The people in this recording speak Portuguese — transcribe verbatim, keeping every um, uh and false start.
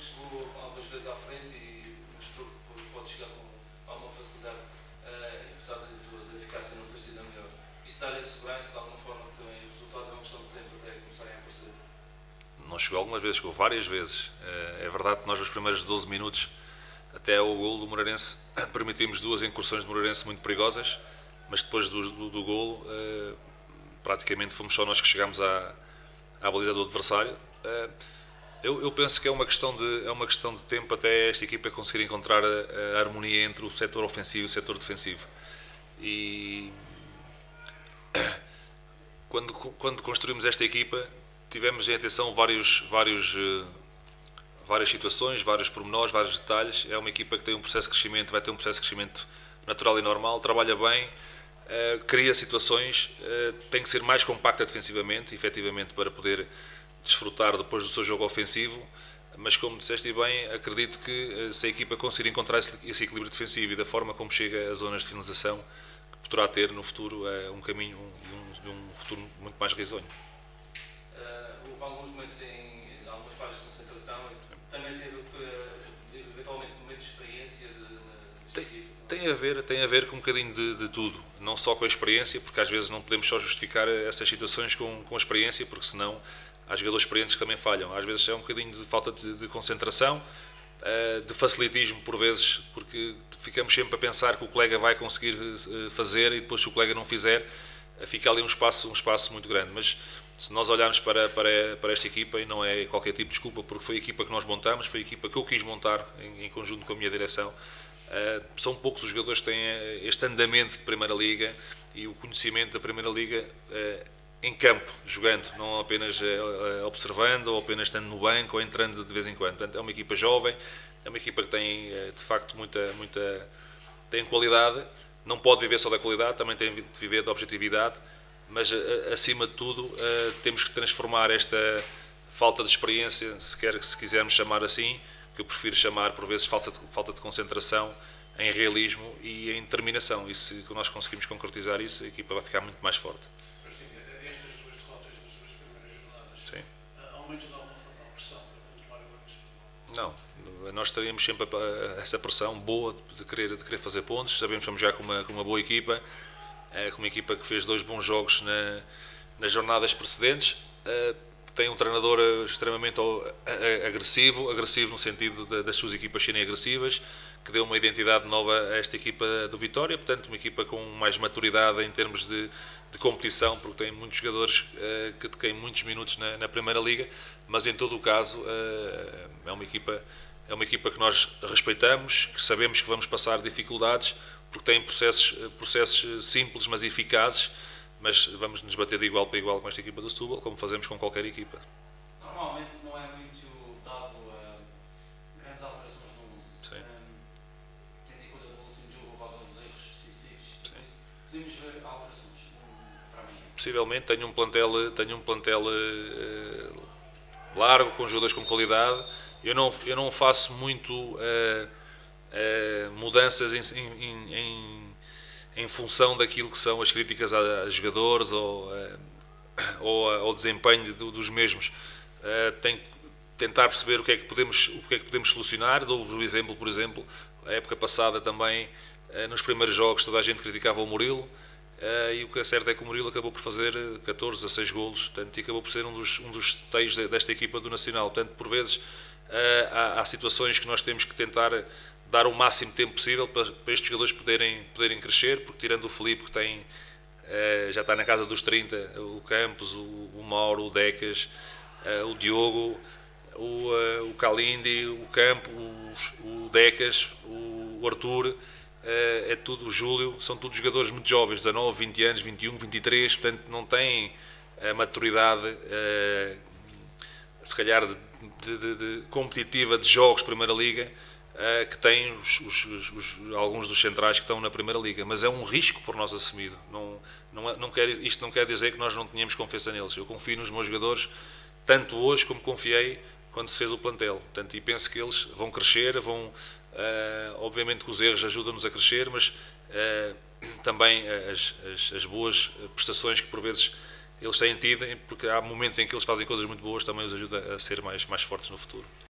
chegou algumas vezes à frente e mostrou que pode chegar com alguma facilidade, uh, apesar de, de, de eficácia não ter sido a melhor. Isto dá-lhe a segurança de alguma forma que também os resultados é uma questão de tempo até começarem a aparecer? Não chegou algumas vezes, chegou várias vezes. É verdade que nós nos primeiros doze minutos até ao golo do Moreirense permitimos duas incursões do Moreirense muito perigosas, mas depois do, do, do golo praticamente fomos só nós que chegámos à, à baliza do adversário. Eu, eu penso que é uma, questão de, é uma questão de tempo até esta equipa conseguir encontrar a, a harmonia entre o setor ofensivo e o setor defensivo. E quando, quando construímos esta equipa tivemos em atenção vários, vários, várias situações, vários pormenores, vários detalhes. É uma equipa que tem um processo de crescimento, vai ter um processo de crescimento natural e normal, trabalha bem, uh, cria situações, uh, tem que ser mais compacta defensivamente, efetivamente, para poder desfrutar depois do seu jogo ofensivo, mas como disseste bem, acredito que uh, se a equipa conseguir encontrar esse, esse equilíbrio defensivo e da forma como chega às zonas de finalização, que poderá ter no futuro uh, um caminho e um, um futuro muito mais risonho. Houve alguns momentos em algumas falhas de concentração, isso também tem a ver com, eventualmente, momentos de experiência de, de, tem, equipe? Tem a ver, tem a ver com um bocadinho de, de tudo, não só com a experiência, porque às vezes não podemos só justificar essas situações com, com a experiência, porque senão há jogadores experientes que também falham. Às vezes é um bocadinho de falta de, de concentração, de facilitismo por vezes, porque ficamos sempre a pensar que o colega vai conseguir fazer e depois se o colega não fizer, fica ali um espaço, um espaço muito grande. Mas se nós olharmos para, para, para esta equipa, e não é qualquer tipo de desculpa, porque foi a equipa que nós montamos, foi a equipa que eu quis montar em, em conjunto com a minha direção, uh, são poucos os jogadores que têm este andamento de Primeira Liga e o conhecimento da Primeira Liga uh, em campo, jogando, não apenas uh, observando ou apenas estando no banco ou entrando de vez em quando. Portanto, é uma equipa jovem, é uma equipa que tem uh, de facto muita, muita tem qualidade, não pode viver só da qualidade, também tem de viver da objetividade, mas acima de tudo temos que transformar esta falta de experiência, se, quer, se quisermos chamar assim, que eu prefiro chamar por vezes falta de, falta de concentração, em realismo e em determinação. E se nós conseguimos concretizar isso, a equipa vai ficar muito mais forte. Mas tem que ser estas duas derrotas das suas primeiras jornadas. Sim. Aumenta de alguma forma a pressão para tomar agora isto? Não, nós teríamos sempre essa pressão boa de querer, de querer fazer pontos. Sabemos que vamos jogar com uma, com uma boa equipa, com uma equipa que fez dois bons jogos na, nas jornadas precedentes, tem um treinador extremamente agressivo, agressivo no sentido das suas equipas serem agressivas, que deu uma identidade nova a esta equipa do Vitória, portanto uma equipa com mais maturidade em termos de, de competição, porque tem muitos jogadores que têm muitos minutos na, na Primeira Liga, mas em todo o caso é uma equipa, é uma equipa que nós respeitamos, que sabemos que vamos passar dificuldades, porque tem processos, processos simples, mas eficazes, mas vamos nos bater de igual para igual com esta equipa do Setúbal, como fazemos com qualquer equipa. Normalmente não é muito dado a grandes alterações no onze. Sim. Um, tendo em conta que no último jogo houve alguns erros decisivos, Sim. podemos ver alterações para amanhã? Possivelmente, tenho um plantel, tenho um plantel uh, largo, com jogadores com qualidade. Eu não, eu não faço muito uh, uh, mudanças em, em, em, em função daquilo que são as críticas a, a jogadores ou, uh, ou ao desempenho do, dos mesmos. Uh, tenho que tentar perceber o que é que podemos, o que é que podemos solucionar. Dou-vos o exemplo, por exemplo, a época passada também, uh, nos primeiros jogos toda a gente criticava o Murilo, uh, e o que é certo é que o Murilo acabou por fazer catorze, dezasseis golos, portanto, e acabou por ser um dos, um dos teios desta equipa do Nacional. Portanto, por vezes, Uh, há, há situações que nós temos que tentar dar o máximo tempo possível para, para estes jogadores poderem, poderem crescer, porque tirando o Filipe, que tem, uh, já está na casa dos trinta, o Campos, o, o Mauro, o Decas, uh, o Diogo, o, uh, o Kalindi, o Campo, o, o Decas, o, o Arthur, uh, é tudo, o Júlio, são todos jogadores muito jovens, dezanove, vinte anos, vinte e um, vinte e três, portanto não têm a maturidade, uh, se calhar, de De, de, de competitiva de jogos Primeira Liga uh, que têm os, os, os, alguns dos centrais que estão na Primeira Liga, mas é um risco por nós assumido. Não, não, não quer, isto não quer dizer que nós não tenhamos confiança neles. Eu confio nos meus jogadores tanto hoje como confiei quando se fez o plantel. Portanto, e penso que eles vão crescer, vão, uh, obviamente que os erros ajudam-nos a crescer, mas uh, também as, as, as boas prestações que por vezes eles têm tido, porque há momentos em que eles fazem coisas muito boas, também os ajuda a ser mais, mais fortes no futuro.